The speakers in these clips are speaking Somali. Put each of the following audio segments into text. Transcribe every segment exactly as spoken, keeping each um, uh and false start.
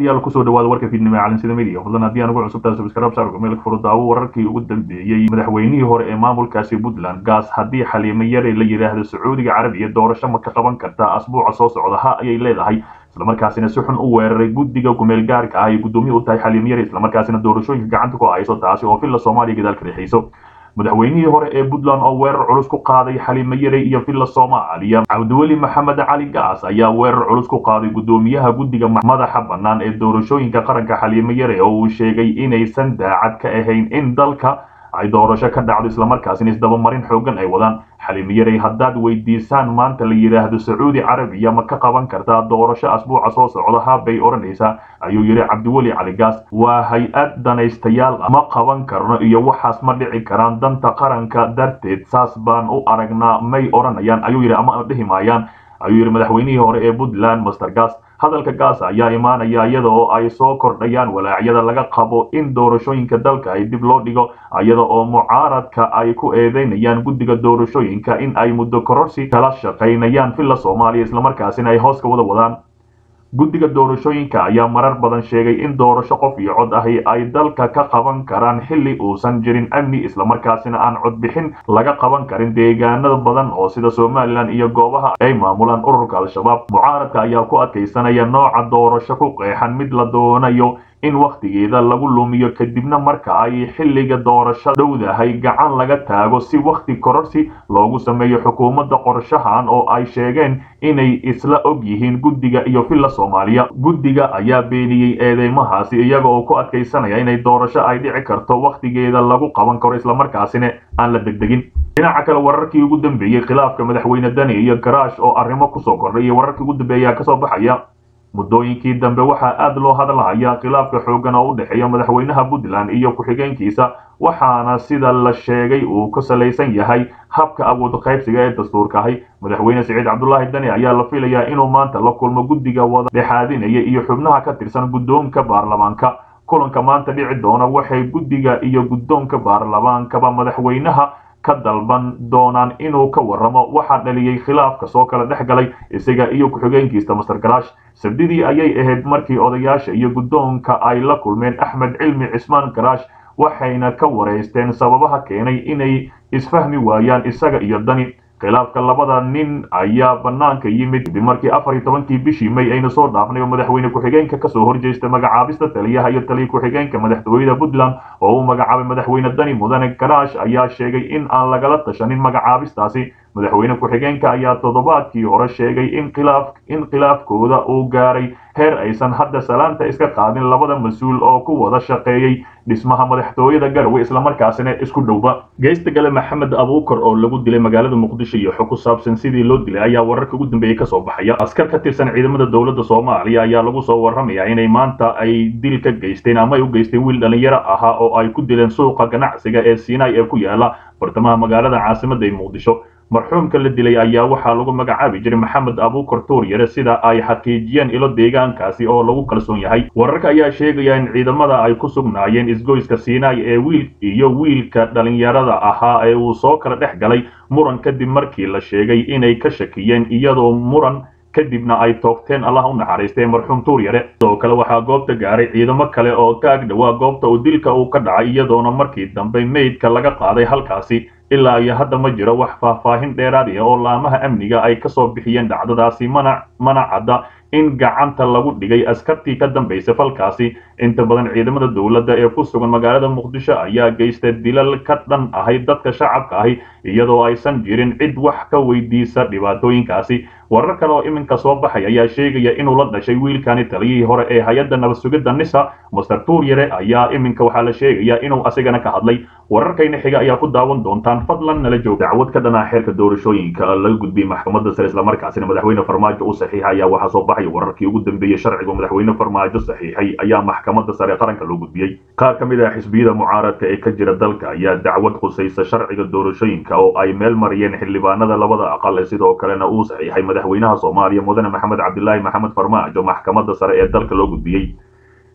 daawadayaal kusoo dhawaada warka fiidnimo ee caalamsida media fadlan haddii aan ugu cusubtahay subscribe saar gmail furo daawo wararkii ugu dambeeyay madaxweynihii hore ee maamulkaasi Puntland gaas haddii Xaliimo Yare la yiraahdo Sacuudiga Carabiga doorasho ma ka qaban kartaa asbuuca soo socda ha ayay leedahay isla markaasina si xun u weeraray guddiga gumeel gaarka ah ee gudoomiye u tahay Xaliimo Yare isla markaasina doorashooyinka gacanta ku hayso taasi oo filla Soomaaliya gadaal ka dhexeyso madaxweynihii hore ee Puntland oo weerar culus ku qaaday Xaliimo Yare iyo filla Soomaaliya Cabdiweli Maxamed Cali Gaas ayaa weerar culus ku qaaday gudoomiyaha guddiga madaxa bannaan ee doorashooyinka qaranka Xaliimo Yare oo uu sheegay inaysan daacad ka ahayn in dalka ay doorasho ka dhacdo isla markaasina isdaba marin xoogan ay wadaan Xaliimo Yare haddaad weydiisaan maanta la yiraahdo Sacuudi Carabiya ma ka qaban kartaa doorasho asbuuca soo socda habay oranaysa ayuu yiri Cabdiweli Cali Gaas waa hay-ad danaystayaal ma qaban karno iyo waxaas ma dhici karaan danta qaranka darteed saas baan u aragnaa may oranayaan ayuu yiri ama dhihimayaan ayuu yiri madaxweynihii hore ee Puntland Master Gaas hadalka Gaas ayaa imaanaya iyadoo ay soo kordhayaan walaacyada laga qabo in doorashooyinka dalka ay dib loo dhigo iyada oo mucaaradka ay ku eedeynayaan guddiga doorashooyinka in ay muddo kororsi kala shaqeynayaan filla Soomaaliya isla markaasina ay hoos ka wada wadaan guddiga doorashooyinka ayaa marar badan sheegay in doorasho qof iyo cod ahi ay dalka ka qaban karaan xilli uusan jirin amni isla markaasina aan cod bixin laga qaban karin deegaanada badan oo sida Somaliland iyo goobaha ay maamulaan ururka Al-Shabaab mucaaradka ayaa ku adkeysanaya nooca doorasho ku qeexan mid la doonayo in waqtigeeda lagu lumiyo kadibna marka ay xilliga doorasho dhowdahay gacan laga taago si waqti kororsi loogu sameeyo xukuumadda qorshahan oo ay sheegeen inay isla og yihiin guddiga iyo filla Soomaaliya guddiga ayaa beeniyay eedeymahaasi iyaga oo ku adkeysanaya inay doorasho ay dhici karto waqtigeeda lagu qaban karo isla markaasina aan la degdegin dhinaca kale wararkii ugu dambeeyay khilaafka madaxweyne Dani iyo Garaash oo arrimo ku soo kordhay iyo wararkii ugu dambeeyay ka soo baxaya muddooyinkii dambe waxaa aad loo hadlayaa khilaafka xoogan oo u dhaxeeya madaxweynaha Puntland iyo ku-xigeenkiisa waxaana sida la sheegay uu ku salaysan yahay habka awood qaybsiga ee dastuurka ahi madaxweyne Saciid Cabdullaahi Dani ayaa la filayaa inuu maanta la kulmo guddiga wada dhexaadinaya iyo xubnaha ka tirsan guddoonka baarlamaanka kulanka maanta dhici doona waxay guddiga iyo guddoonka baarlamaankaba madaxweynaha ka dalban doonaan inuu ka waramo waxa dhaliyay khilaafka soo kala dhexgalay isaga iyo ku-xigeenkiisa Master Garaash sabdidii ayay ahayd markii odayaasha iyo guddoonka ay la kulmeen Axmed Cilmi Cismaan Garaash waxayna ka wareysteen sababaha keenay inay isfahmi waayaan isaga iyo Dani khilaafka labada nin ayaa banaanka yimid markii afar iyo tobankii bishii May ayna soo dhaafnay madaxweyne ku-xigeenka ka soo horjeestay magacaabista taliyaha iyo taliye ku-xigeenka madaxtooyada Puntland oo uu magacaabay madaxweyne Dani Mudane Garaash ayaa sheegay in aan lagala tashanin magacaabistaasi madaxweyne ku-xigeenka ayaa toddobaadkii hore sheegay in khilaaf in khilaafkooda uu gaaray heer aysan hadda salaanta iska qaadin labada mas'uul oo ku wada shaqeeyay dhismaha madaxtooyada Garowe isla markaasina isku dhowba geesta gale Maxamed Abuukar oo lagu dilay magaalada Muqdisho iyo xog ku saabsan sidii loo dilay ayaa wararka ugu dambeeyay ka soo baxaya askar ka tirsan ciidamada dawladda Soomaaliya ayaa lagu soo waramayaa inay maanta ay dil ka geysteen ama ay u geysteen wiil dhalinyaro ah oo ay ku dileen suuqa ganacsiga ee Siinay ee ku yaala bartamaha magaalada caasimadda ee Muqdisho marxuumka la dilay ayaa waxaa lagu magacaabi jiray Maxamed Abuukar Tuuryare sida ay xaqiijiyeen ilo deegaankaasi oo lagu kalsoon yahay wararka ayaa sheegaya in ciidamada ay ku sugnaayeen isgoyska Siinay ee wiil iyo wiilka dhalinyarada ahaa ee uu soo kala dhex galay muran kadib markii la sheegay inay ka shakiyeen iyadoo muran kadibna ay toogteen Allah u naxariistay marxuum Tuuryare sidoo kale waxaa goobta gaaray ciidamo kale oo ka ag dhawaa goobta uu dilka uu ka dhacay iyadoona markii dambe meydka laga qaaday halkaasi ilaa iyo hadda ma jiro wax faahfaahin dheeraad ah oo laamaha amniga ay ka soo bixiyeen dhacdadaasi mana mana cadda in gacanta lagu dhigay askartii ka dambeysay falkaasi inta badan ciidamada dawladda ee ku sugan magaalada Muqdisho ayaa geystay dilal ka dhan ahay dadka shacabka ahi iyadoo aysan jirin cid wax ka weydiisa dhibaatooyinkaasi warar kale oo iminka soo baxay ayaa sheegaya inuu la dhashay wiilkani taliyihii hore ee hay'adda nabad sugidda Nisa Master Tuuryare ayaa iminka waxaa la sheegayaa inuu asigana ka hadlay wararkayna xiga ayaa ku daawan doontaan fadlan nala joog dacwad ka dhanaa xeerka doorashooyinka laga gudbiyay maxkamadda sare isla markaasina madaxweyne Farmaajo uu saxiixay ayaa waxa soo baxay wararkii ugu dambeeyay sharciga madaxweyne Farmaajo saxiixay ayaa maxkamadda sare qaranka loo gudbiyay qaar ka mid ah xisbiyada mucaaradka ee ka jira dalka ayaa dacwad khusaysa sharciga doorashooyinka oo ay meel mariyeen xildhibaanada labada aqal sidoo kalena uu saxiixay madaxweynaha Soomaaliya Mudane Maxamed Cabdullaahi Maxamed Farmaajo maxkamadda sare ee dalka loo gudbiyay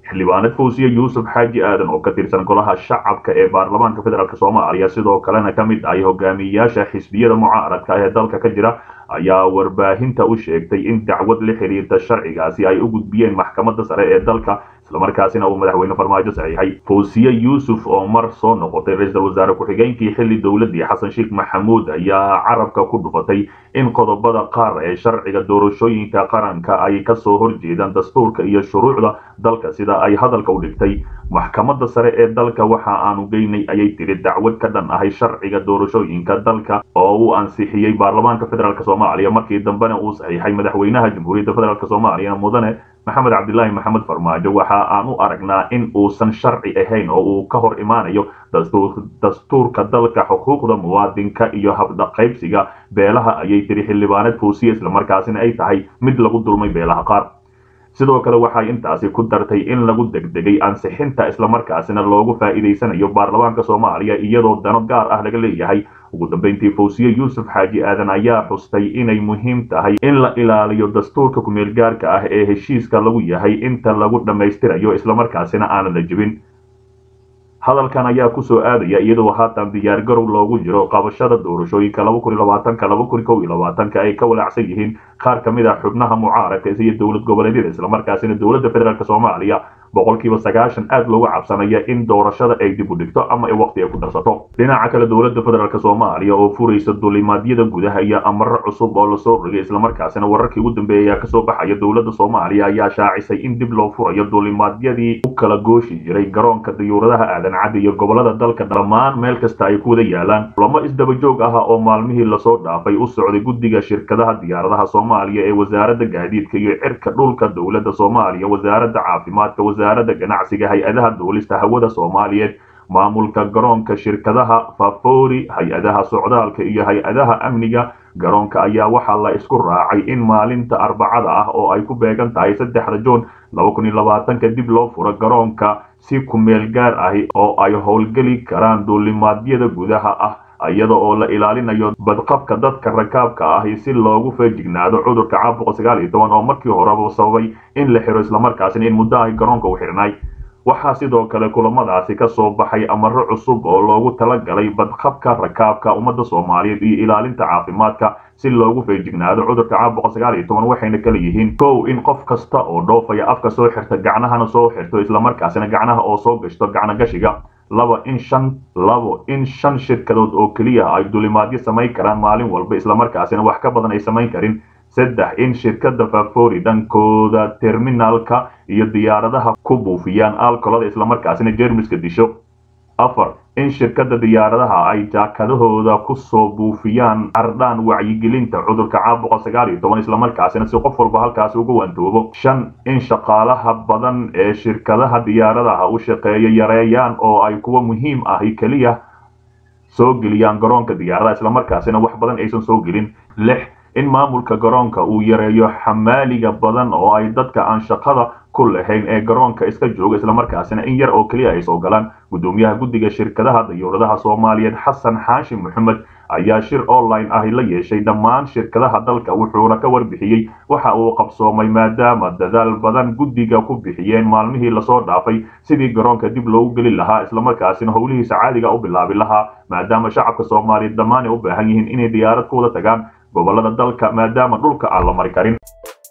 xildhibaanad Fawziya Yuusuf Xaaji Aadan oo ka tirsan golaha shacabka ee baarlamaanka federaalk Soomaaliya sidoo kalena ka mid ah hogaamiyayaasha xisbiyada mucaaradka ee dalka ka jira ayaa warbaahinta u sheegtay in dacwad la xiriirta sharcigaasi ay u gudbiyeen maxkamadda sare ee dalka isla markaasina uu madaxweyne farmaajo saxiixay. Fawziya Yuusuf oo mar soo noqotay ra'iisul wasaare ku-xigeenkii xilli dowladii Xasan Sheikh Maxamuud ayaa carabka ku dhufatay in qodobada qaar ee sharciga doorashooyinka qaranka ay ka soo horjeedaan dastuurka iyo shuruucda dalka sida ay hadalka u dhigtay. maxkamadda sare ee dalka waxa aanu geynay ayay tiri dacwad ka dhan ahay sharciga doorashooyinka dalka oo uu ansixiyey baarlamaanka federaalk Soomaaliya markii dambena uu saxiixay madaxweynaha jamhuuriyadda federaalk Soomaaliya mudane maxamed cabdilaahi maxamed farmaajo. waxa aan u aragnaa in uusan sharci ahayn oo uu ka hor imaanayo dastuurka dalka, xuquuqda muwaadinka iyo habdhaqaybsiga beelaha ayay tiri xildhibaanad Fawziya isla markaasina ay tahay mid lagu dulmay beelaha qaar. sidoo kale waxay intaasi ku dartay in lagu degdegay ansixinta isla markaasina loogu faa'iideysanayo baarlamaanka Soomaaliya iyadoo dano gaar ah laga leeyahay. ugu dambeyntii Fawziya Yuusuf Xaaji Aadan ayaa xustay inay muhiim tahay in la ilaaliyo dastuurka ku meel gaarka ah ee heshiiska lagu yahay inta lagu dhammaystirayo isla markaasina aan la jebin. hadalkan ayaa ku soo aadaya iyadoo haatan diyaar garow loogu jiro qabashada doorashooyinka laba kun iyo labaatan laba kun iyo kow iyo labaatan ay ka walaacsan yihiin qaar ka mid ah xubnaha mucaaradka iyo dowlad goboleedyada isla markaasina dowladda federaalk Soomaaliya boqolkiiba sagaashan aad loogu cabsanaya in doorashada ay dib u dhigto ama ay waqti ay ku darsato. dhinaca kale dowladda federaalk Soomaaliya oo furaysa duulimaadyada gudaha iyo amarro cusub oo la soo rogay isla markaasina wararkii ugu dambeeyay ayaa ka soo baxaya dowladda Soomaaliya ayaa shaacisay in dib loo furayo duulimaadyadii u kala gooshi jiray garoonka diyuuradaha aadan cad iyo gobolada dalka dhammaan meel kasta ay ku wada yaalaan. kulamo isdaba joog ah oo maalmihii lasoo dhaafay u socday guddiga shirkadaha diyaaradaha Soomaaliya ee wasaaradda gaadiidka iyo cirka dhulka dowladda Soomaaliya, wasaaradda caafimaadka, wasaaradda ganacsiga, hay-adaha duulista hawada Soomaaliyeed, maamulka garoonka, shirkadaha Fafori, hay-adaha socdaalka iyo hay-adaha amniga garoonka ayaa waxaa la isku raacay in maalinta arbacada ah oo ay ku beegan tahay saddexda juun laba kun iyo labaatan dib loo furo garoonka si ku meel gaar ahi oo ay howlgeli karaan duulimaadyada gudaha ah iyada oo la ilaalinayo badqabka dadka rakaabka ah si loogu feejignaado cudurka caabuqa sagaal iyo toban oo markii horeba sababay in la xiro isla markaasina in muddo ay garoonka u xirnay. waxaa sidoo kale kulamadaasi ka soo baxay amarro cusub oo loogu talagalay badqabka rakaabka ummadda Soomaaliyeed iyo ilaalinta caafimaadka si loogu feejignaado cudurka caabuqa sagaal iyo toban waxayna kala yihiin kow in qof kasta oo dhoofaya afka soo xirta gacnahana soo xirto isla markaasina gacnaha oo soo gashto gacno gashiga. laba in shan labo in shan shirkadood oo kaliya ay duulimaadyo samayn karaan maalin walba isla markaasina wax ka badan ay samayn karin. saddex in shirkadda Fafori dhankooda terminalka iyo diyaaradaha ku buufiyaan alkolada isla markaasina jeermiska disho. afar in shirkadda diyaaradaha ay jaakadahooda ku soo buufiyaan ardhaan wacyigelinta cudurka caabuqa sagaal iyo toban isla markaasina si qof walba halkaas uga waantoobo. shan in shaqaalaha badan ee shirkadaha diyaaradaha u shaqeeya yareeyaan oo ay kuwa muhiim ahi kaliya soo geliyaan garoonka diyaaradaha isla markaasina wax badan aysan soo gelin. lix in maamulka garoonka uu yareeyo xamaaliga badan oo ay dadka aan shaqada ku lahayn ee garoonka iska jooga isla markaasina in yar oo kaliya ay soo galaan. gudoomiyaha guddiga shirkadaha diyuuradaha Soomaaliyeed Xasan Xaashi Maxamed ayaa shir online ah la yeeshay dhammaan shirkadaha dalka wuxuuna ka warbixiyay waxa uu qabsoomay maadaama dadaal badan guddiga ku bixiyeen maalmihii la soo dhaafay sidii garoonka dib loogu gelin lahaa isla markaasina howlihiisa caadiga u bilaabi lahaa maadaama shacabka Soomaaliyeed dhammaan ay u baahan yihiin inay diyaarad ku wada tagaan gobolada dalka maadaama dhulka aan la mari karin.